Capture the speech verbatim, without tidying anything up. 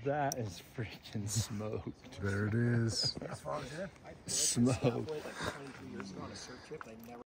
That is freaking smoked. There it is. As far as it. Smoked.